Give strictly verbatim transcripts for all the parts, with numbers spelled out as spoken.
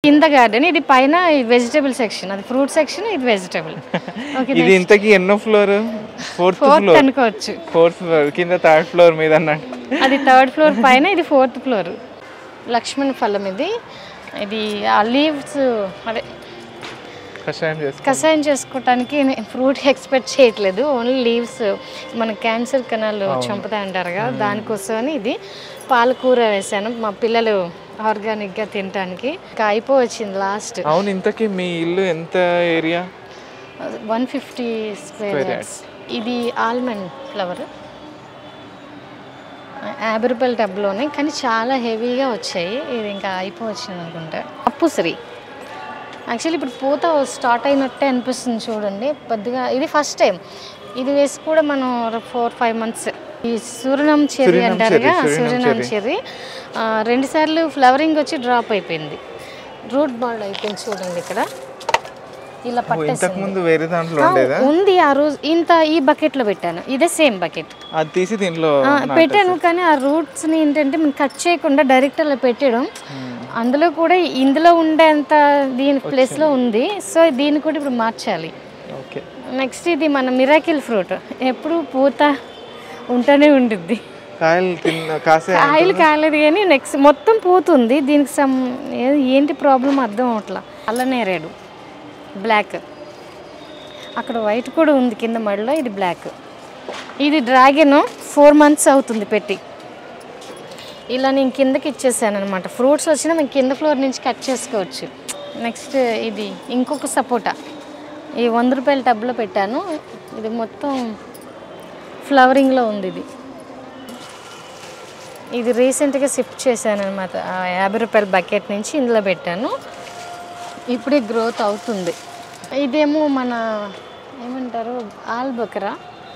కింద గార్డెన్, ఇది పైన వెజిటబుల్ సెక్షన్, అది ఫ్రూట్ సెక్షన్, ఇది వెజిటబుల్. ఇది ఇంతకి ఎన్నో ఫ్లోర్? ఫోర్త్ ఫ్లోర్ అనుకోవచ్చు. ఫోర్త్ ఫ్లోర్ కింద థర్డ్ ఫ్లోర్ మీద అన్నట్టు. అది థర్డ్ ఫ్లోర్ పైన, ఇది ఫోర్త్ ఫ్లోర్. లక్ష్మణ ఫలం ఇది. ఇది ఆ లీవ్స్ అదే కషాయం చేసుకోవటానికి ఫ్రూట్ ఎక్స్పెక్ట్ చేయట్లేదు, ఓన్లీ లీవ్స్ మన క్యాన్సర్ కణాలు చంపుతాయి అంటారు కదా, దానికోసమని ఇది పాలకూర వేసాను మా పిల్లలు ఆర్గానిక్గా తినడానికి. ఇంకా అయిపోవచ్చింది లాస్ట్. అవును, ఇంతకీ మీ ఇల్లు ఎంత area? One fifty square yards. ఇది ఆల్మండ్ ఫ్లవర్, యాభై రూపాయల టబ్లోనే, కానీ చాలా హెవీగా వచ్చాయి. ఇది ఇంకా అయిపోవచ్చింది అనుకుంటా. అప్పుశ్రీ యాక్చువల్లీ ఇప్పుడు పూత స్టార్ట్ అయినట్టే అనిపిస్తుంది చూడండి పెద్దగా. ఇది ఫస్ట్ టైం ఇది వేసి కూడా మనం ఫోర్ ఫైవ్ మంత్స్. ఈ సూర్యనామ చెర్రీ అంటారుగా, సూర్యనామ చెర్రీ రెండు సార్లు ఫ్లవరింగ్ వచ్చి డ్రాప్ అయిపోయింది, రూట్ బాల్డ్ అయిపోయింది చూడండి ఇక్కడ ఇలా పట్టేసింది. ఉంది ఆ రోజు ఇంత ఈ బకెట్ లో పెట్టాను, ఇదే సేమ్ బకెట్ అది తీసి దీంట్లో పెట్టాను, కానీ ఆ రూట్స్ ని ఏంటంటే మనం కట్ చేయకుండా డైరెక్ట్ అలా పెట్టడం, అందులో కూడా ఇందులో ఉండేంత దీని ప్లేస్ లో ఉంది. సో దీన్ని కూడా ఇప్పుడు మార్చాలి. నెక్స్ట్ ఇది మన మిరాకిల్ ఫ్రూట్, ఎప్పుడు పూత ఉంటూనే ఉంటుంది, కాయలు కాయలేదు కానీ నెక్స్ట్ మొత్తం పూతుంది. దీనికి సమ్ ఏంటి ప్రాబ్లం అర్థం అవట్లా. అల్లనేరేడు బ్లాక్, అక్కడ వైట్ కూడా ఉంది కింద మడిలో, ఇది బ్లాక్. ఇది డ్రాగన్ ఫోర్ మంత్స్ అవుతుంది పెట్టి. ఇలా నేను కిందకి ఇచ్చేసాను అనమాట. ఫ్రూట్స్ వచ్చినా మేము కింద ఫ్లోర్ నుంచి కట్ చేసుకోవచ్చు. నెక్స్ట్ ఇది ఇంకొక సపోటా, ఈ వంద రూపాయల టబ్లో పెట్టాను. ఇది మొత్తం ఫ్లవరింగ్లో ఉంది. ఇది ఇది రీసెంట్గా షిఫ్ట్ చేశాను అనమాట, యాభై రూపాయల బకెట్ నుంచి ఇందులో పెట్టాను. ఇప్పుడే గ్రోత్ అవుతుంది. ఇదేమో మన ఏమంటారు ఆల్బుకరా,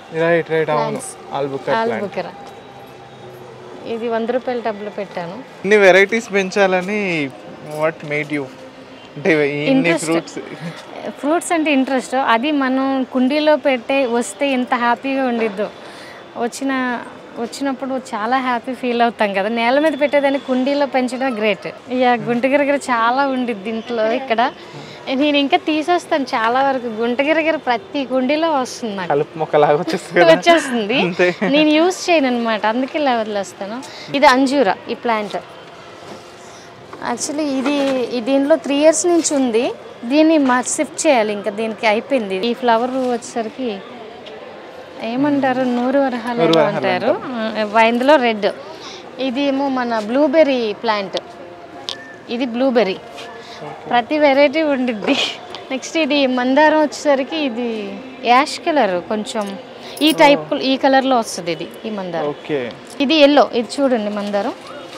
ఆల్బుకరా. ఇది వంద రూపాయల టబ్లో పెట్టాను. ఇన్ని వెరైటీస్ పెంచాలని what made you? Fruits fruits అంటే ఇంట్రెస్ట్. అది మనం కుండీలో పెట్టే వస్తే ఎంత హ్యాపీగా ఉండిద్దో, వచ్చిన వచ్చినప్పుడు చాలా హ్యాపీ ఫీల్ అవుతాం కదా. నేల మీద పెట్టేదాన్ని కుండీలో పెంచడం గ్రేట్. ఇక గుంటగిరగిర చాలా ఉండిద్ది ఇంట్లో. ఇక్కడ నేను ఇంకా తీసేస్తాను చాలా వరకు. గుంటగిరగిర ప్రతి కుండీలో వస్తుంది, వచ్చేస్తుంది. నేను యూజ్ చేయను అనమాట, అందుకే ఇలా వదిలేస్తాను. ఇది అంజూరా, ఈ ప్లాంట్ యాక్చువల్లీ ఇది దీనిలో త్రీ ఇయర్స్ నుంచి ఉంది. దీన్ని మా షిఫ్ట్ చేయాలి, ఇంకా దీనికి అయిపోయింది. ఈ ఫ్లవర్ వచ్చేసరికి ఏమంటారు నూరు వరహాలు అంటారు, ఇందులో రెడ్. ఇది ఏమో మన బ్లూబెర్రీ ప్లాంట్, ఇది బ్లూబెర్రీ. ప్రతి వెరైటీ ఉండిద్ది. నెక్స్ట్ ఇది మందారం వచ్చేసరికి ఇది యాష్ కలర్, కొంచెం ఈ టైప్ ఈ కలర్లో వస్తుంది ఇది ఈ మందారం. ఇది ఎల్లో, ఇది చూడండి మందారం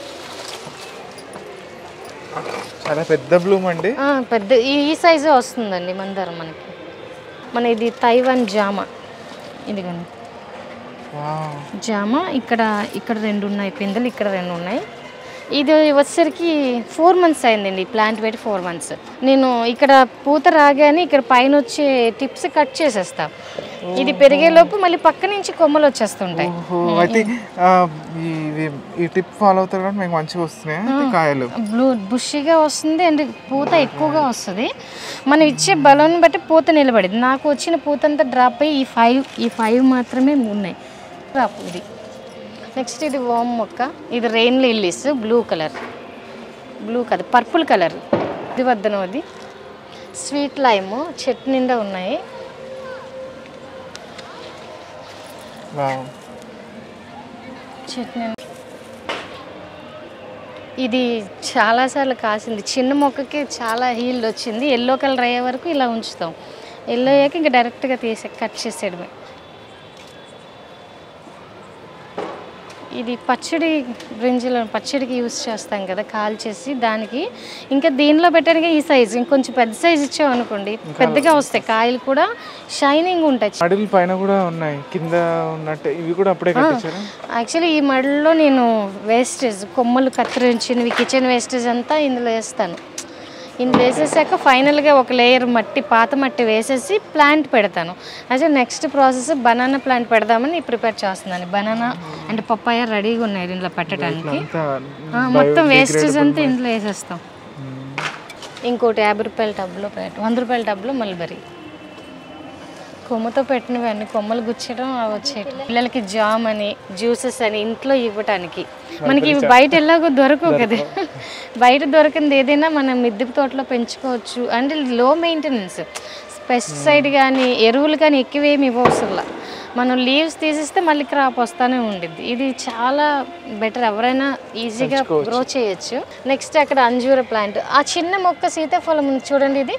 చాలా పెద్ద బ్లూమ్ అండి, పెద్ద ఈ సైజే వస్తుందండి మందారం మనకి. మన ఇది తైవాన్ జామ, ఇదిగోండి జామ. ఇక్కడ ఇక్కడ రెండు ఉన్నాయి పిందెలు, ఇక్కడ రెండు ఉన్నాయి. ఇది వచ్చేసరికి ఫోర్ మంత్స్ అయిందండి ఈ ప్లాంట్ పెట్టి, ఫోర్ మంత్స్. నేను ఇక్కడ పూత రాగానే ఇక్కడ పైన వచ్చే టిప్స్ కట్ చేసేస్తా. ఇది పెరిగేలోపు మళ్ళీ పక్క నుంచి కొమ్మలు వచ్చేస్తుంటాయి. ఈ టిప్ ఫాలో అవుతారు కాబట్టి మీకు మంచిగా వస్తున్నాయి కాయలు. బ్లూ బుషిగా వస్తుంది అండ్ పూత ఎక్కువగా వస్తుంది. మనం ఇచ్చే బలం బట్టి పూత నిలబడింది. నాకు వచ్చిన పూత అంతా డ్రాప్ అయ్యి ఈ ఫైవ్ ఈ ఫైవ్ మాత్రమే ఉన్నాయి డ్రాప్. ఇది నెక్స్ట్ ఇది వామ్ మొక్క, ఇది rain lilies, blue colour, blue కదా పర్పుల్ కలర్. ఇది వద్దనం, అది స్వీట్ లైమ్ చెట్టు నిండా ఉన్నాయి. చెట్టు నిండా ఇది చాలాసార్లు కాసింది. చిన్న మొక్కకి చాలా హీల్డ్ వచ్చింది. ఎల్లో కలర్ అయ్యే వరకు ఇలా ఉంచుతాం. ఎల్లో అయ్యాక ఇంకా డైరెక్ట్గా తీసే కట్ చేసేయడమే. ఇది పచ్చడి బ్రింజలో పచ్చడికి యూస్ చేస్తాం కదా కాల్చేసి, దానికి ఇంకా దీనిలో పెట్టడానికి ఈ సైజు ఇంకొంచెం పెద్ద సైజు ఇచ్చాం అనుకోండి పెద్దగా వస్తాయి కాయలు, కూడా షైనింగ్ ఉంటాయి. మడిలు పైన కూడా ఉన్నాయి, కింద ఉన్నట్టు ఇవి కూడా అప్పుడే కట్టించారా? యాక్చువల్లీ ఈ మడిలో నేను వేస్టేజ్ కొమ్మలు కత్తిరించినవి కిచెన్ వేస్టేజ్ అంతా ఇందులో వేస్తాను. ఇందులో వేసేసాక ఫైనల్గా ఒక లేయర్ మట్టి పాత మట్టి వేసేసి ప్లాంట్ పెడతాను. అయితే నెక్స్ట్ ప్రాసెస్ బనానా ప్లాంట్ పెడదామని ప్రిపేర్ చేస్తున్నాను. బనానా అండ్ పప్పాయ రెడీగా ఉన్నాయి ఇందులో పెట్టడానికి. మొత్తం వేస్టేజ్ అంతా ఇందులో వేసేస్తాం. ఇంకోటి యాభై రూపాయల టబ్లో పెట్ట వంద రూపాయల టబ్లో మల్బరీ. కొమ్మతో పెట్టినవి అన్ని కొమ్మలు గుచ్చడం అవి వచ్చేవి. పిల్లలకి జామ్ అని జ్యూసెస్ అని ఇంట్లో ఇవ్వటానికి. మనకి ఇవి బయట ఎలాగో దొరకవు కదా, బయట దొరికింది ఏదైనా మనం మిద్దె తోటలో పెంచుకోవచ్చు. అంటే లో మెయింటెనెన్స్, పెస్టిసైడ్ కానీ ఎరువులు కానీ ఎక్కువేమి ఇవ్వవసరంలా. మనం లీవ్స్ తీసిస్తే మళ్ళీ క్రాప్ వస్తూనే ఉండిద్ది. ఇది చాలా బెటర్, ఎవరైనా ఈజీగా గ్రో చేయొచ్చు. నెక్స్ట్ అక్కడ అంజూర ప్లాంట్, ఆ చిన్న మొక్క సీతాఫలం ఉంది చూడండి, ఇది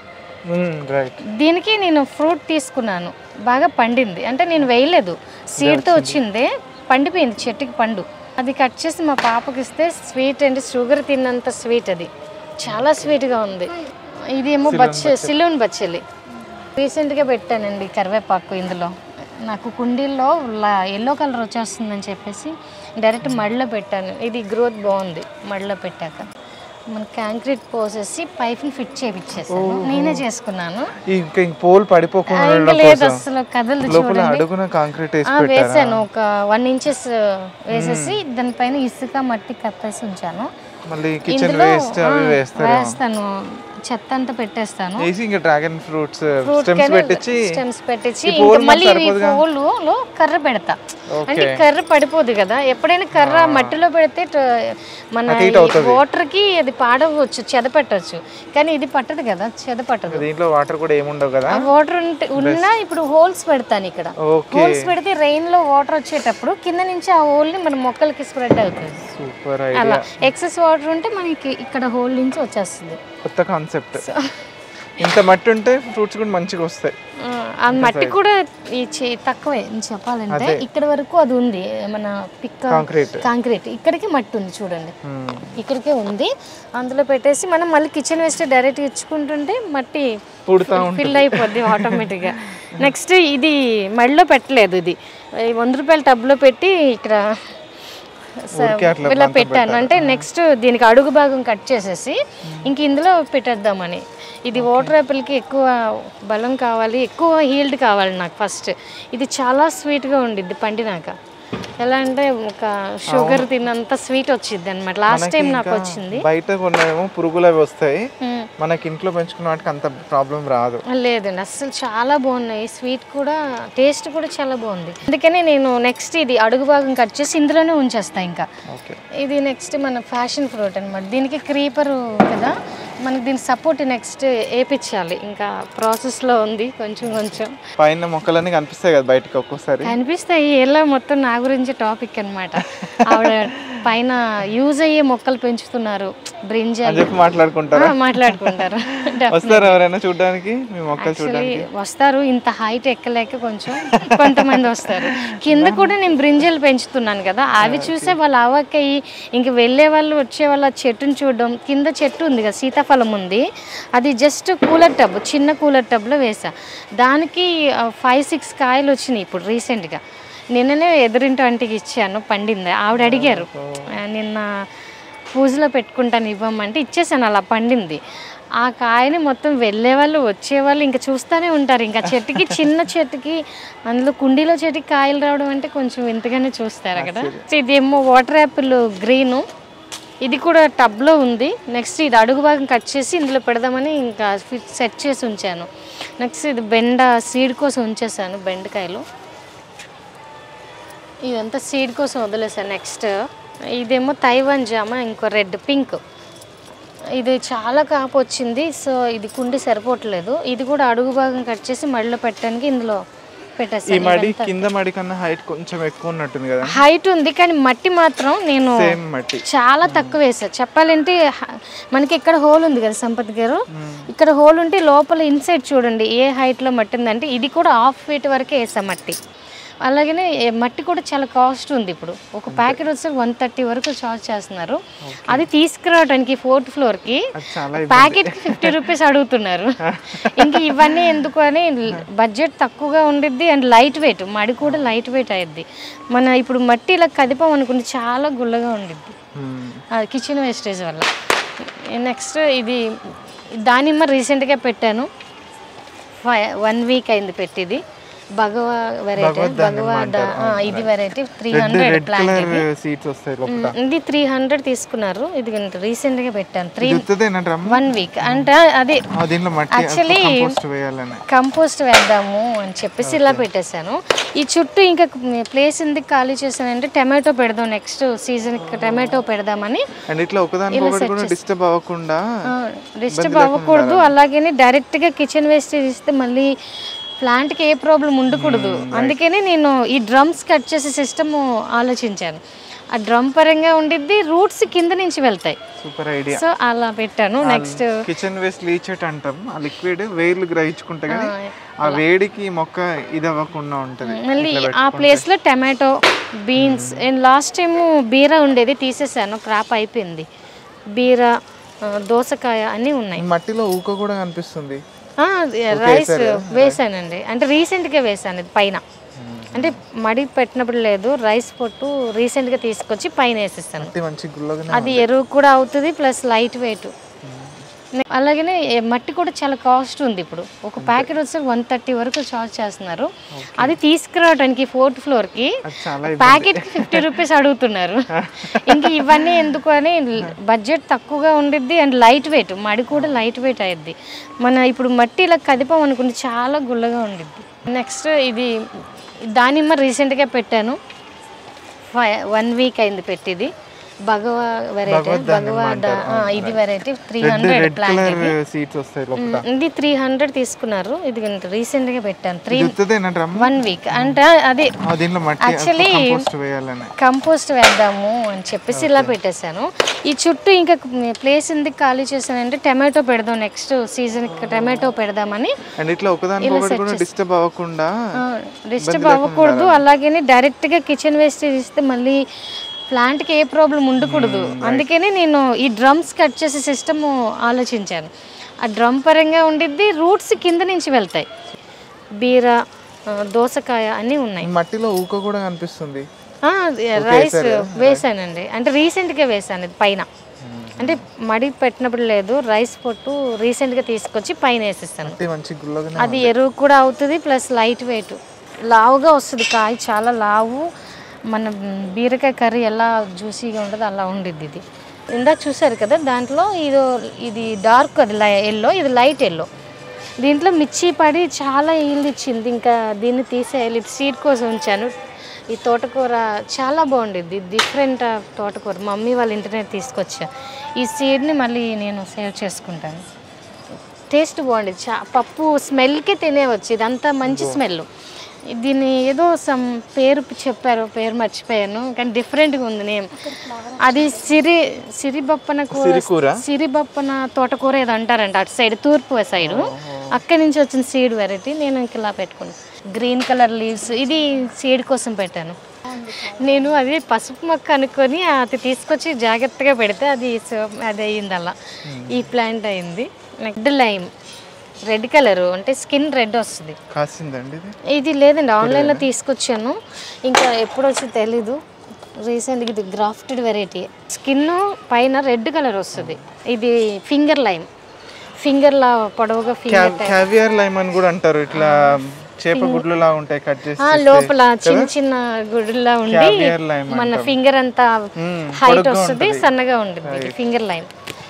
దీనికి నేను ఫ్రూట్ తీసుకున్నాను, బాగా పండింది. అంటే నేను వేయలేదు, సీడ్తో వచ్చిందే, పండిపోయింది చెట్టుకి పండు. అది కట్ చేసి మా పాపకి ఇస్తే స్వీట్ అంటే షుగర్ తిన్నంత స్వీట్, అది చాలా స్వీట్గా ఉంది. ఇది ఏమో బచ్చ సిలోన్ బచ్చలి రీసెంట్గా పెట్టానండి. కరివేపాకు ఇందులో నాకు కుండీల్లో ఎల్లో కలర్ వచ్చేస్తుందని చెప్పేసి డైరెక్ట్ మడిలో పెట్టాను. ఇది గ్రోత్ బాగుంది మడిలో పెట్టాక. మన కాంక్రీట్ పోసేసి పైప్ని ఫిట్ చేయించేసాను, నేనే చేసుకున్నాను. పోల్ పడిపోకుండా లేదు అసలు కదలదు చూడండి. కాంక్రీట్ వేసాను ఒక వన్ ఇంచెస్ వేసేసి దానిపైన ఇసుక మట్టి కప్పేసి ఉంచాను. ఇందులో వేస్తాను, చెత్త అంతా పెట్టేస్తాను. డ్రాగన్ ఫ్రూట్స్ స్టెమ్స్ పెట్టించి మళ్ళీ పూలులో కర్ర పెడతా. అంటే కర్ర పడిపోదు కదా, ఎప్పుడైనా కర్ర మట్టిలో పెడితే మన వాటర్ కి అది పాడవచ్చు, చెద పెట్టవచ్చు. కానీ ఇది పట్టదు కదా, చెద పట్టదు. దీంట్లో వాటర్ కూడా ఏముండవు కదా. వాటర్ ఉన్నా ఇప్పుడు హోల్స్ పెడతాను ఇక్కడ. హోల్స్ పెడితే రెయిన్ లో వాటర్ వచ్చేటప్పుడు కింద నుంచి ఆ హోల్ ని మన మొక్కలకి స్ప్రెడ్ అవుతుంది. అలా ఎక్సెస్ వాటర్ ఉంటే మనకి ఇక్కడ హోల్ నుంచి వచ్చేస్తుంది. కొత్త కాన్సెప్ట్. ఇంత మట్టి ఉంటే ఫ్రూట్స్ కూడా మంచిగా వస్తాయి. ఆ మట్టి కూడా తక్కువే చెప్పాలంటే, ఇక్కడ వరకు అది ఉంది మన పిక్క కాంక్రీట్, ఇక్కడికి మట్టి ఉంది చూడండి, ఇక్కడికే ఉంది. అందులో పెట్టేసి మనం మళ్ళీ కిచెన్ వేస్ట్ డైరెక్ట్ ఇచ్చుకుంటుంటే మట్టి ఫిల్ అయిపోద్ది ఆటోమేటిక్గా. నెక్స్ట్ ఇది మడిలో పెట్టలేదు, ఇది వంద రూపాయల టబ్లో పెట్టి ఇక్కడ ఇలా పెట్టాను. అంటే నెక్స్ట్ దీనికి అడుగు భాగం కట్ చేసేసి ఇంక ఇందులో పెట్టేద్దామని. ఇది వాటర్ యాపిల్కి ఎక్కువ బలం కావాలి, ఎక్కువ హీల్డ్ కావాలి నాకు ఫస్ట్. ఇది చాలా స్వీట్గా ఉండిద్ది పండినాక. ఎలా అంటే ఒక షుగర్ తిన్నంత స్వీట్ వచ్చింది అనమాట. లాస్ట్ టైం నాకు వచ్చింది. బయట కొన్నేమో పురుగులు అవి వస్తాయి, మనకి ఇంట్లో పెంచుకున్న వాటికి అంత ప్రాబ్లం రాదు. లేదండి అసలు చాలా బాగున్నాయి, స్వీట్ కూడా టేస్ట్ కూడా చాలా బాగుంది. అందుకనే నేను నెక్స్ట్ ఇది అడుగు భాగం కట్ చేసి ఇందులోనే ఉంచేస్తా. ఇంకా ఇది నెక్స్ట్ మన ఫ్యాషన్ ఫ్రూట్ అనమాట. దీనికి క్రీపర్ కదా, మనకి దీని సపోర్ట్ నెక్స్ట్ వేపించాలి, ఇంకా ప్రాసెస్ లో ఉంది కొంచెం కొంచెం. పైన మొక్కలన్నీ కనిపిస్తాయి కదా బయటకి, ఒక్కోసారి కనిపిస్తాయి. ఎలా మొత్తం నా గురించి టాపిక్ అనమాట. ఆవిడ పైన యూజ్ అయ్యే మొక్కలు పెంచుతున్నారు, బ్రింజాల్ మాట్లాడుకుంటారు మాట్లాడుకుంటారు వస్తారు ఎవరైనా చూడడానికి మీ మొక్కలు చూడడానికి? వస్తారు, ఇంత హైట్ ఎక్కలేక కొంచెం కొంతమంది వస్తారు. కింద కూడా నేను బ్రింజాలు పెంచుతున్నాను కదా, అవి చూసే వాళ్ళు ఆవక్కయ్యి ఇంక వెళ్ళే వాళ్ళు వచ్చే వాళ్ళు ఆ చెట్టుని చూడడం. కింద చెట్టు ఉంది కదా, సీతాఫలం ఉంది, అది జస్ట్ కూలర్ టబ్, చిన్న కూలర్ టబ్లో వేసా. దానికి ఫైవ్ సిక్స్ కాయలు వచ్చినాయి ఇప్పుడు రీసెంట్గా. నిన్ననే ఎదురింటి ఆంటీకి ఇచ్చాను, పండింది. ఆవిడ అడిగారు నిన్న పూజలో పెట్టుకుంటాను ఇవ్వమంటే ఇచ్చేసాను, అలా పండింది. ఆ కాయని మొత్తం వెళ్ళే వాళ్ళు వచ్చేవాళ్ళు ఇంకా చూస్తూనే ఉంటారు. ఇంకా చెట్టుకి చిన్న చెట్టుకి అందులో కుండీలో చెట్టుకి కాయలు రావడం అంటే కొంచెం వింతగానే చూస్తారు అక్కడ. ఇదేమో వాటర్ యాపిల్ గ్రీను, ఇది కూడా టబ్లో ఉంది. నెక్స్ట్ ఇది అడుగు భాగం కట్ చేసి ఇందులో పెడదామని ఇంకా సెట్ చేసి ఉంచాను. నెక్స్ట్ ఇది బెండ సీడ్ కోసం ఉంచేసాను, బెండకాయలు ఇదంతా సీడ్ కోసం వదిలేసాను. నెక్స్ట్ ఇదేమో తైవాన్ జామ, ఇంకో రెడ్ పింక్, ఇది చాలా కాపు వచ్చింది. సో ఇది కుండి సరిపోవట్లేదు, ఇది కూడా అడుగు భాగం కట్ చేసి మడిలో పెట్టడానికి ఇందులో పెట్టేసాను. ఈ మడి కింద మడి కన్నా హైట్ కొంచెం ఎక్కువ ఉన్నట్టుంది కదా? హైట్ ఉంది కానీ మట్టి మాత్రం నేను చాలా తక్కువ వేసా. చెప్పాలంటే మనకి ఇక్కడ హోల్ ఉంది కదా సంపత్ గారు, ఇక్కడ హోల్ ఉంటే లోపల ఇన్సైడ్ చూడండి ఏ హైట్లో మట్టి ఉందంటే ఇది కూడా హాఫ్ ఫీట్ వరకే వేసా మట్టి. అలాగనే మట్టి కూడా చాలా కాస్ట్ ఉంది. ఇప్పుడు ఒక ప్యాకెట్ వచ్చి వన్ థర్టీ వరకు చార్జ్ చేస్తున్నారు. అది తీసుకురావడానికి ఫోర్త్ ఫ్లోర్కి ప్యాకెట్కి ఫిఫ్టీ రూపీస్ అడుగుతున్నారు. ఇంక ఇవన్నీ ఎందుకు అని బడ్జెట్ తక్కువగా ఉండిద్ది అండ్ లైట్ వెయిట్, మడి కూడా లైట్ వెయిట్ అయ్యిద్ది. మన ఇప్పుడు మట్టి ఇలా కదిపాం అనుకుంటే చాలా గుల్లగా ఉండిద్ది కిచెన్ వేస్టేజ్ వల్ల. నెక్స్ట్ ఇది దానిమ్మ రీసెంట్గా పెట్టాను, వన్ వీక్ అయింది పెట్టిది. భగవా వెరైటీ భగవా ఇది వెరైటీ త్రీ హండ్రెడ్ ప్లాంట్ ఇది త్రీ హండ్రెడ్ తీసుకున్నారు. ఇది రీసెంట్ గా పెట్టాను త్రీ వన్ వీక్ అంటే అది యాక్చువల్లీ కంపోస్ట్ వేద్దాము అని చెప్పేసి ఇలా పెట్టేశాను. ఈ చుట్టూ ఇంకా ప్లేస్ ఎందుకు ఖాళీ చేశానంటే టమాటో పెడదాం నెక్స్ట్ సీజన్ టమాటో పెడదామని. డిస్టర్బ్ అవ్వకుండా డిస్టర్బ్ అవ్వకూడదు, అలాగే డైరెక్ట్ గా కిచెన్ వేస్టేజ్ ఇస్తే మళ్ళీ ప్లాంట్కి ఏ ప్రాబ్లం ఉండకూడదు. అందుకని నేను ఈ డ్రమ్స్ కట్ చేసే సిస్టమ్ ఆలోచించాను. ఆ డ్రమ్ పరంగా ఉండిద్ది, రూట్స్ కింద నుంచి వెళ్తాయి. Super idea. సో అలా పెట్టాను. నెక్స్ట్ కిచెన్ వేస్ట్ లీచెట్ అంటాం, ఆ లిక్విడ్ వేర్లు గ్రహించుకుంటే కానీ ఆ వేడికి మొక్క ఇది అవ్వకుండా ఉంటుంది. మళ్ళీ ఆ ప్లేస్ లో tomato, beans, and last time బీర ఉండేది తీసేసాను, క్రాప్ అయిపోయింది. బీర, దోసకాయ అన్నీ ఉన్నాయి. మట్టిలో ఊక కూడా కనిపిస్తుంది. రైస్ వేసానండి, అంటే రీసెంట్గా వేసాను ఇది పైన, అంటే మడి పెట్టినప్పుడు లేదు, రైస్ పొట్టు రీసెంట్గా తీసుకొచ్చి పైన వేసేస్తాను. అది ఎరువు కూడా అవుతుంది, ప్లస్ లైట్ వెయిట్. అలాగనే మట్టి కూడా చాలా కాస్ట్ ఉంది ఇప్పుడు. ఒక ప్యాకెట్ వచ్చి వన్ థర్టీ వరకు చార్జ్ చేస్తున్నారు. అది తీసుకురావడానికి ఫోర్త్ ఫ్లోర్కి ప్యాకెట్కి ఫిఫ్టీ రూపీస్ అడుగుతున్నారు. ఇంకా ఇవన్నీ ఎందుకు అని బడ్జెట్ తక్కువగా ఉండిద్ది, అండ్ లైట్ వెయిట్, మడి కూడా లైట్ వెయిట్ అయ్యిద్ది. మన ఇప్పుడు మట్టి ఇలా కదిపాం అనుకుంటే చాలా గుల్లగా ఉండిద్ది. నెక్స్ట్ ఇది దానిమ్మ రీసెంట్గా పెట్టాను, ఫైవ్ వన్ వీక్ అయింది పెట్టిది. భగవా వెరైటీ భగవా ఇది వెరైటీ త్రీ హండ్రెడ్ ప్లాంట్ ఇది త్రీ హండ్రెడ్ తీసుకున్నారు. ఇది రీసెంట్ గా పెట్టాను త్రీ వన్ వీక్ అంటే అది యాక్చువల్లీ కంపోస్ట్ వేద్దాము అని చెప్పేసి ఇలా పెట్టేశాను. ఈ చుట్టూ ఇంకా ప్లేస్ ఎందుకు ఖాళీ చేశానంటే టమాటో పెడదాం నెక్స్ట్ సీజన్ టమాటో పెడదామని. డిస్టర్బ్ అవ్వకుండా డిస్టర్బ్ అవ్వకూడదు, అలాగే డైరెక్ట్ గా కిచెన్ వేస్టేజ్ ఇస్తే మళ్ళీ ప్లాంట్కి ఏ ప్రాబ్లం ఉండకూడదు. అందుకని నేను ఈ డ్రమ్స్ కట్ చేసే సిస్టమ్ ఆలోచించాను. ఆ డ్రమ్ పరంగా ఉండిద్ది, రూట్స్ కింద నుంచి వెళ్తాయి. బీర, దోసకాయ అన్నీ ఉన్నాయి. మట్టిలో ఊక కూడా కనిపిస్తుంది. రైస్ వేసానండి, అంటే రీసెంట్గా వేసాను ఇది పైన, అంటే మడి పెట్టినప్పుడు లేదు, రైస్ పొట్టు రీసెంట్గా తీసుకొచ్చి పైన వేసేస్తాను. అది ఎరువు కూడా అవుతుంది, ప్లస్ లైట్ వెయిట్, లావుగా వస్తుంది కాయ, చాలా లావు. మన బీరకాయ కర్రీ ఎలా జ్యూసీగా ఉంటుందో అలా ఉండిద్ది. ఇది ఇందాక చూసారు కదా, దాంట్లో ఇది ఇది డార్క్, అది ఎల్లో, ఇది లైట్ ఎల్లో. దీంట్లో మిర్చి పడి చాలా ఈల్డ్ ఇచ్చింది. ఇంకా దీన్ని తీసేయాలి, సీడ్ కోసం ఉంచాను. ఈ తోటకూర చాలా బాగుండిద్ది, డిఫరెంట్ తోటకూర, మమ్మీ వాళ్ళ ఇంటర్నెట్ తీసుకొచ్చా. ఈ సీడ్ని మళ్ళీ నేను సేవ్ చేసుకుంటాను. టేస్ట్ బాగుండేది, చా పప్పు స్మెల్కే తినేవచ్చు, ఇదంతా మంచి స్మెల్. దీన్ని ఏదో సమ్ పేరు చెప్పారు, పేరు మర్చిపోయాను, కానీ డిఫరెంట్గా ఉంది నేమ్. అది సిరి సిరిబప్పన కూర, సిరిబప్పన తోటకూర ఏదో అంటారంట అటు సైడ్, తూర్పు సైడు. అక్కడి నుంచి వచ్చిన సీడ్ వెరైటీ నేను ఇంక ఇలా పెట్టుకున్నాను. గ్రీన్ కలర్ లీవ్స్, ఇది సీడ్ కోసం పెట్టాను నేను. అది పసుపు మొక్క అనుకొని అది తీసుకొచ్చి జాగ్రత్తగా పెడితే అది అది అయ్యింది, అలా ఈ ప్లాంట్ అయింది. రెడ్ లైమ్, రెడ్ కలర్ అంటే స్కిన్ రెడ్ వస్తుంది. ఇది లేదండి, ఆన్లైన్లో తీసుకొచ్చాను, ఇంకా ఎప్పుడు వచ్చి తెలీదు. రీసెంట్గా ఇది గ్రాఫ్టెడ్ వెరైటీ, స్కిన్ పైన రెడ్ కలర్ వస్తుంది. ఇది ఫింగర్ లైమ్, ఫింగర్ లా పొడవుగా ఫింగర్ లైమ్ అని కూడా అంటారు. ఇట్లా చేప గుడ్లులా ఉంటాయి, కట్ చేసి లోపల చిన్న చిన్న గుడ్లులా ఉండి మన ఫింగర్ అంతా హైట్ వస్తుంది, సన్నగా ఉంటుంది. ఫింగర్ లైమ్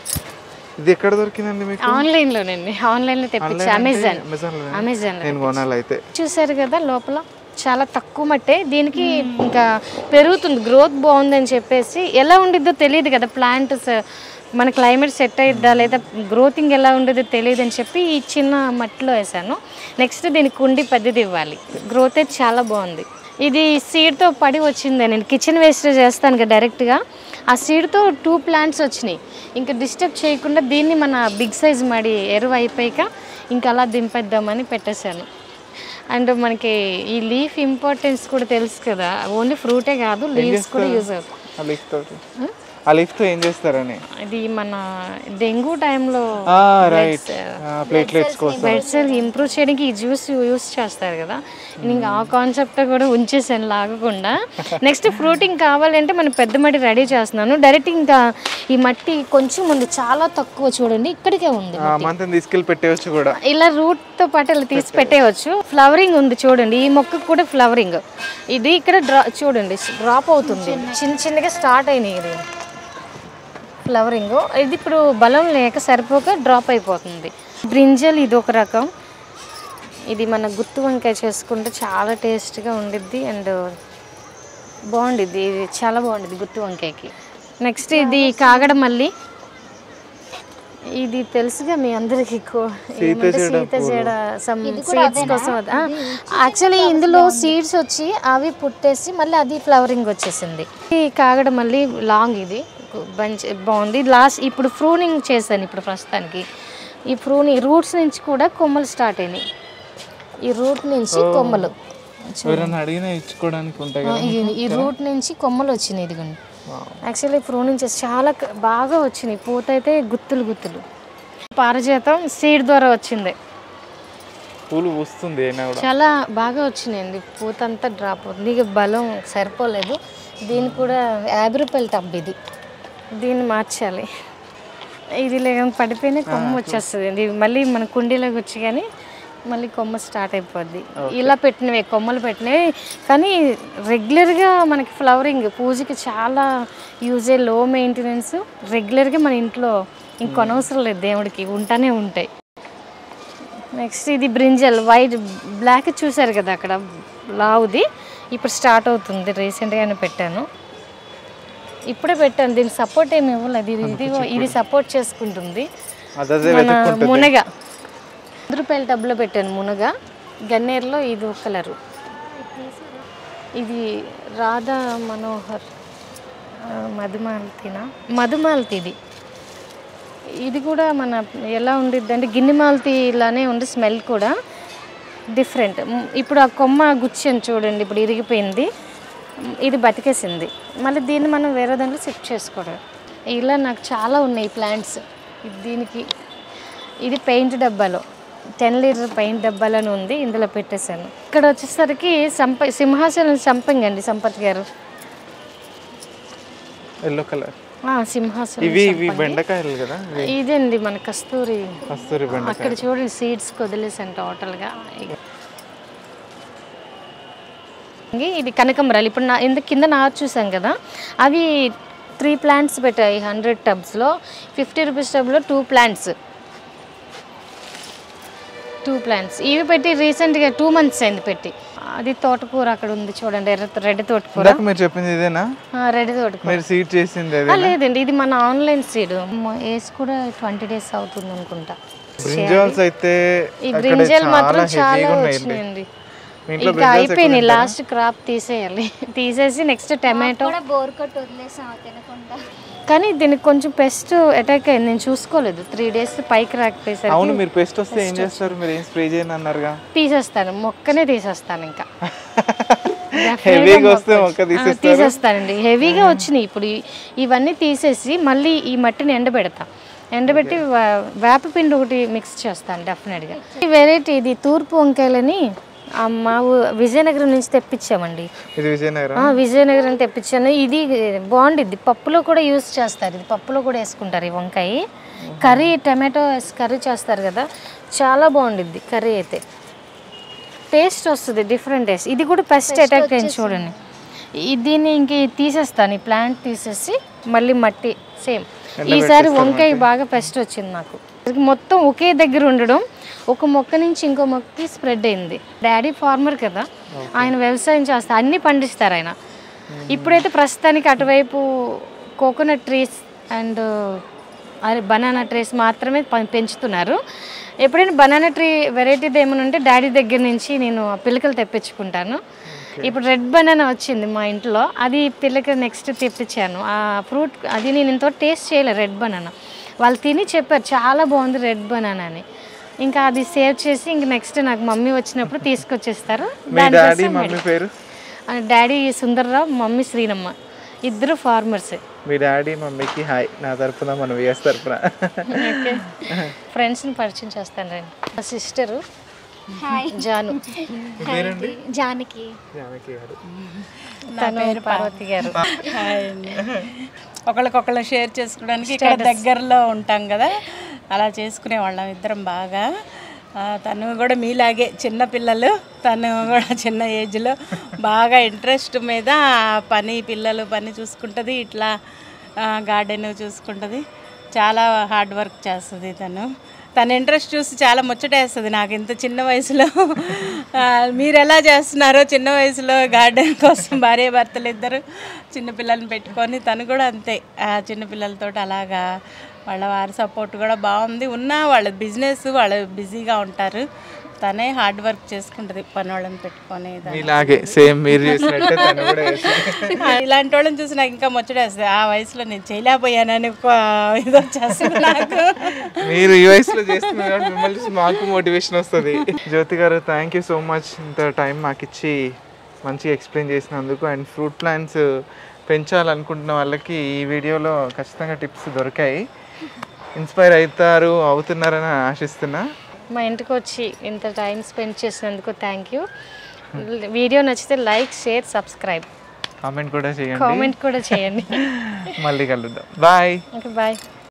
ఇది ఎక్కడ దొరికిందండి మీకు? ఆన్లైన్ లోనండి, ఆన్లైన్ లో తెప్పించి, అమెజాన్ అమెజాన్ నేను కొనాలి. అయితే చూసారు కదా, లోపల చాలా తక్కువ మట్టే, దీనికి ఇంకా పెరుగుతుంది, గ్రోత్ బాగుందని చెప్పేసి. ఎలా ఉండిద్దో తెలియదు కదా ప్లాంట్, మన క్లైమేట్ సెట్ అయిద్దా లేదా గ్రోతింగ్ ఎలా ఉండేదో తెలియదు అని చెప్పి ఈ చిన్న మట్టిలో వేసాను. నెక్స్ట్ దీనికి కుండి పెద్దది ఇవ్వాలి, గ్రోత్ అయితే చాలా బాగుంది. ఇది సీడ్తో పడి వచ్చింది, నేను కిచెన్ వేస్టేజ్ చేస్తాను కదా డైరెక్ట్గా, ఆ సీడ్తో టూ ప్లాంట్స్ వచ్చినాయి. ఇంకా డిస్టర్బ్ చేయకుండా దీన్ని మన బిగ్ సైజ్ మడి ఎరువు అయిపోయాక ఇంకా అలా దింపేద్దామని పెట్టేశాను. అండ్ మనకి ఈ లీఫ్ ఇంపార్టెన్స్ కూడా తెలుసు కదా, ఓన్లీ ఫ్రూటే కాదు లీవ్స్ కూడా యూజ్ అవుతాయి. ఆ లీఫ్తో ఏం చేస్తారని? ఇది మన డెంగ్యూ టైంలో రైట్, ప్లేట్లెట్స్ కోసం బ్లడ్ సెల్ ఇంప్రూవ్ చేయడానికి ఈ జ్యూస్ యూస్ చేస్తారు కదా. ఇంకా ఆ కాన్సెప్ట్ కూడా ఉంచేసాను లాగకుండా. నెక్స్ట్ ఫ్రూటింగ్ కావాలంటే మనం పెద్ద మట్టి రెడీ చేస్తున్నాను. డైరెక్ట్ ఇంకా ఈ మట్టి కొంచెం ఉంది, చాలా తక్కువ చూడండి, ఇక్కడికే ఉంది. మంతం తీసుకెళ్ళి పెట్టేయచ్చు కూడా, ఇలా రూట్ తో పాటు ఇలా తీసి పెట్టేయచ్చు. ఫ్లవరింగ్ ఉంది చూడండి, ఈ మొక్కకు కూడా ఫ్లవరింగ్. ఇది ఇక్కడ డ్రా చూడండి డ్రాప్ అవుతుంది, చిన్న చిన్నగా స్టార్ట్ అయినాయి. ఇది ఫ్లవరింగ్, ఇది ఇప్పుడు బలం లేక సరిపోక డ్రాప్ అయిపోతుంది. బ్రింజల్ ఇది ఒక రకం, ఇది మన గుత్తి వంకాయ చేసుకుంటే చాలా టేస్ట్గా ఉండిద్ది అండ్ బాగుండిద్ది. ఇది చాలా బాగుండిద్ది గుత్తి వంకాయకి. నెక్స్ట్ ఇది కాగడ మల్లి, ఇది తెలుసుగా మీ అందరికి సీత జడ సీడ్స్ కోసం. యాక్చువల్లీ ఇందులో సీడ్స్ వచ్చి అవి పుట్టేసి మళ్ళీ అది ఫ్లవరింగ్ వచ్చేసింది. ఈ కాగడ మళ్ళీ లాంగ్, ఇది బంచ్ బాగుంది. లాస్ట్ ఇప్పుడు ఫ్రూనింగ్ చేశాను ఇప్పుడు ప్రస్తుతానికి. ఈ ఫ్రూనింగ్ రూట్స్ నుంచి కూడా కొమ్మలు స్టార్ట్ అయినాయి. ఈ రూట్ నుంచి కొమ్మలు ఈ రూట్ నుంచి కొమ్మలు వచ్చినాయి. ఇదిగోండి యాక్చువల్లీ ఫ్రూనింగ్ చేసి చాలా బాగా వచ్చినాయి. పూత అయితే గుత్తులు గుత్తులు. పారిజాతం సీడ్ ద్వారా వచ్చింది, పూలు వస్తుంది, చాలా బాగా వచ్చినాయండి. పూత అంతా డ్రాప్ అవుతుంది. ఇక బలం సరిపోలేదు. దీన్ని కూడా యాభై రూపాయల టబ్, ఇది దీన్ని మార్చాలి. ఇది లేక పడిపోయినా కొమ్మ వచ్చేస్తుంది. ఇది మళ్ళీ మన కుండీలోకి వచ్చి కానీ మళ్ళీ కొమ్మ స్టార్ట్ అయిపోద్ది. ఇలా పెట్టినవి కొమ్మలు పెట్టినవి కానీ రెగ్యులర్గా మనకి ఫ్లవరింగ్ పూజకి చాలా యూజ్ అయ్యే లో మెయింటెనెన్స్. రెగ్యులర్గా మన ఇంట్లో ఇంకొనవసరం లేదు, దేవుడికి ఉంటానే ఉంటాయి. నెక్స్ట్ ఇది బ్రింజల్ వైట్ బ్లాక్ చూసారు కదా అక్కడ లావుది, ఇప్పుడు స్టార్ట్ అవుతుంది. రీసెంట్గానే పెట్టాను, ఇప్పుడే పెట్టాను. దీనికి సపోర్ట్ ఏమి ఇవ్వలేదు. ఇది ఇది సపోర్ట్ చేసుకుంటుంది. మన మునగ వంద రూపాయల టబ్లో పెట్టాను మునగ. గన్నేరులో ఇది ఒక కలరు, ఇది రాధా మనోహర్ మధుమాలతినా మధుమాలతి. ఇది ఇది కూడా మన ఎలా ఉండిద్ది అంటే గిన్నెమాలతి ఇలానే ఉంది, స్మెల్ కూడా డిఫరెంట్. ఇప్పుడు ఆ కొమ్మ గుచ్చాను చూడండి, ఇప్పుడు ఇరిగిపోయింది, ఇది బతికేసింది. మళ్ళీ దీన్ని మనం వేరే దాంట్లో షిఫ్ట్ చేసుకోవడం. ఇలా నాకు చాలా ఉన్నాయి ప్లాంట్స్. దీనికి ఇది పెయింట్ డబ్బాలో టెన్ లీటర్ పెయింట్ డబ్బాలను ఉంది, ఇందులో పెట్టేశాను. ఇక్కడ వచ్చేసరికి సంప సింహాచలం సంపంగి అండి, సంపత్ గారు. Yellow colour Simhachalam. ఇవి ఇవి బెండకాయలు కదా. ఇదండి మన కస్తూరి కస్తూరి బెండకాయ. అక్కడ చూడండి సీడ్స్ వదిలేసాను టోటల్గా. ఇది కనకంబరాలు. ఇప్పుడు నా ఇంత కింద నారు చూసాం కదా, అవి త్రీ ప్లాంట్స్ పెట్టాయి హండ్రెడ్ టబ్స్లో. ఫిఫ్టీ రూపీస్ టబ్లో టూ ప్లాంట్స్ టూ ప్లాంట్స్ ఇవి పెట్టి రీసెంట్గా టూ మంత్స్ అయింది పెట్టి. అది తోటకూర అక్కడ ఉంది చూడండి, రెడ్ తోటకూర. మీరు చెప్పింది ఇదేనా? రెడ్ తోటకూర. మీరు సీడ్ చేసింది లేదండి, ఇది మన ఆన్లైన్ సీడ్. వేసి కూడా ట్వంటీ డేస్ అవుతుంది అనుకుంటా. బ్రింజాల్స్ అయితే ఈ బ్రింజాల్ మాత్రం చాలా వచ్చినాయండి. ఇంకా అయిపోయింది, లాస్ట్ క్రాప్ తీసేయాలి. తీసేసి నెక్స్ట్ టమాటో. కానీ దీనికి కొంచెం పెస్ట్ అటాక్ అయింది, నేను చూసుకోలేదు. త్రీ డేస్ పైకి రాకపోయేసరికి. అవును, మీరు పెస్ట్ వస్తే ఏం చేస్తారు? మీరు ఏం స్ప్రే చేయని అన్నారుగా. తీసేస్తాను, మొక్కనే తీసేస్తాను. ఇంకా హెవీగా వస్తే మొక్క తీసేస్తానండి. హెవీగా వచ్చినాయి. ఇప్పుడు ఇవన్నీ తీసేసి మళ్ళీ ఈ మట్టిని ఎండబెడతా. ఎండబెట్టి వేపపిండి ఒకటి మిక్స్ చేస్తాను డెఫినెట్గా. ఈ వెరైటీ ఇది తూర్పు వంకాయలని మా విజయనగరం నుంచి తెప్పించామండి. విజయనగరం తెప్పించాను. ఇది బాగుండిద్ది, పప్పులో కూడా యూస్ చేస్తారు. ఇది పప్పులో కూడా వేసుకుంటారు ఈ వంకాయ. కర్రీ టమాటో కర్రీ చేస్తారు కదా, చాలా బాగుండిద్ది కర్రీ అయితే. టేస్ట్ వస్తుంది, డిఫరెంట్ టేస్ట్. ఇది కూడా పెస్ట్ అటాక్ అయింది చూడండి. దీన్ని ఇంక తీసేస్తాను, ఈ ప్లాంట్ తీసేసి మళ్ళీ మట్టి సేమ్. ఈసారి వంకాయ బాగా పెస్ట్ వచ్చింది నాకు. మొత్తం ఒకే దగ్గర ఉండడం, ఒక మొక్క నుంచి ఇంకో మొక్కకి స్ప్రెడ్ అయింది. డాడీ ఫార్మర్ కదా, ఆయన వ్యవసాయం చేస్తారు, అన్నీ పండిస్తారు ఆయన. ఇప్పుడైతే ప్రస్తుతానికి అటువైపు coconut trees and banana trees మాత్రమే పెంచుతున్నారు. ఎప్పుడైనా బనానా ట్రీ వెరైటీది ఏమైనా ఉంటే డాడీ దగ్గర నుంచి నేను ఆ పిల్లకలు తెప్పించుకుంటాను. ఇప్పుడు రెడ్ బనానా వచ్చింది మా ఇంట్లో, అది పిల్లకి నెక్స్ట్ తెప్పించాను. ఆ ఫ్రూట్ అది నేను ఇంత టేస్ట్ చేయలేదు. రెడ్ బనానా వాళ్ళు తిని చెప్పారు చాలా బాగుంది రెడ్ బనానా అని. ఇంకా అది సేవ్ చేసి ఇంక నెక్స్ట్ నాకు మమ్మీ వచ్చినప్పుడు తీసుకొచ్చేస్తారు. డాడీ సుందర్రావు, మమ్మీ శ్రీనమ్మ, ఇద్దరు ఫార్మర్సే. మీ డాడీ మమ్మీకి హాయ్ నా తరపున మన విఎస్ తరపున. ఓకే, ఫ్రెండ్స్ని పరిచయం చేస్తాను రండి. మా సిస్టరు హాయ్ జాను, పేరండి జానకి. జానకి గారు. తను పార్వతి గారు. హాయ్ అండి. ఒకళ్ళకొకళ్ళు షేర్ చేసుకోవడానికి ఇక్కడ దగ్గరలో ఉంటాం కదా, అలా చేసుకునే వాళ్ళం ఇద్దరం బాగా. ఆ, తను కూడా మీలాగే చిన్న పిల్లలు, తను కూడా చిన్న ఏజ్లో బాగా ఇంట్రెస్ట్ మీద పని, పిల్లలు పని చూసుకుంటుంది, ఇట్లా గార్డెన్ చూసుకుంటుంది. చాలా హార్డ్ వర్క్ చేస్తుంది తను. తన ఇంట్రెస్ట్ చూసి చాలా ముచ్చటేస్తుంది నాకు ఇంత చిన్న వయసులో. మీరు ఎలా చేస్తున్నారో చిన్న వయసులో గార్డెన్ కోసం భార్య భర్తలు ఇద్దరు చిన్నపిల్లల్ని పెట్టుకొని, తను కూడా అంతే చిన్నపిల్లలతో అలాగా. వాళ్ళ వారి సపోర్ట్ కూడా బాగుంది. ఉన్నా వాళ్ళ బిజినెస్ వాళ్ళు బిజీగా ఉంటారు, తనే హార్డ్ వర్క్ చేసుకుంటుంది పని వాళ్ళని పెట్టుకొని. ఇలాగే సేమ్ మీరు చేసినట్టే తను కూడా ఇలాంటి వాళ్ళని చూసి నాకు ఇంకా ముచ్చటేస్తుంది. ఆ వయసులో నేను చేయలేకపోయానని ఇది వచ్చేస్తుంది నాకు. మీరు ఈ వయసులో చేస్తున్నారు కాబట్టి మిమ్మల్ని చూసి మాకు మోటివేషన్ వస్తుంది. జ్యోతి గారు థ్యాంక్ యూ సో మచ్, ఇంత టైం మాకు ఇచ్చి మంచిగా ఎక్స్ప్లెయిన్ చేసినందుకు. అండ్ ఫ్రూట్ ప్లాంట్స్ పెంచాలనుకుంటున్న వాళ్ళకి ఈ వీడియోలో ఖచ్చితంగా టిప్స్ దొరికాయి. ఇన్స్పైర్ అవుతారు అవుతున్నారని ఆశిస్తున్నా. మా ఇంటికి వచ్చి ఇంత టైం స్పెండ్ చేసినందుకు థ్యాంక్ యూ. వీడియో నచ్చితే లైక్, షేర్, సబ్స్క్రైబ్, కామెంట్ కూడా చేయండి. కామెంట్ కూడా చేయండి. మళ్ళీ కలుద్దాం. బాయ్. Okay, bye.